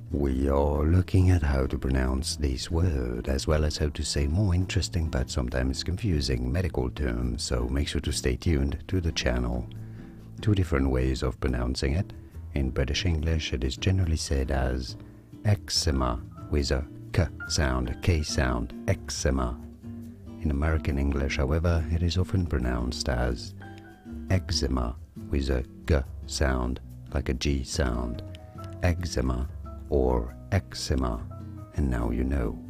We are looking at how to pronounce this word, as well as how to say more interesting but sometimes confusing medical terms, so make sure to stay tuned to the channel. Two different ways of pronouncing it. In British English, it is generally said as eczema, with a k sound, a k sound, eczema. In American English, however, it is often pronounced as eczema, with a g sound, like a g sound, eczema or eczema, and now you know.